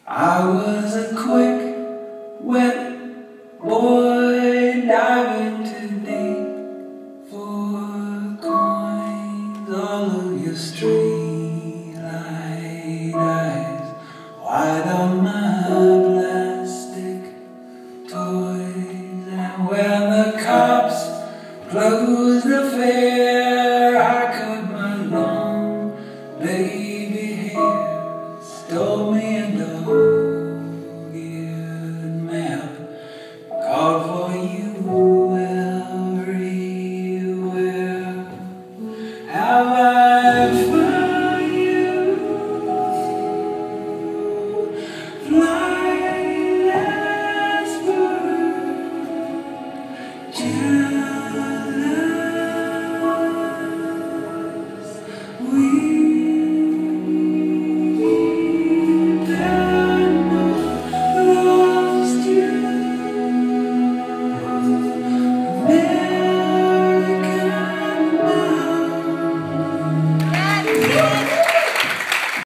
I was a quick, wet boy diving too deep for coins. All of your street light eyes wide on my plastic toys. And when the cops closed the fair, I cut my long baby hair, stole me a dog-eared map, called for you everywhere. Have I found you? Fly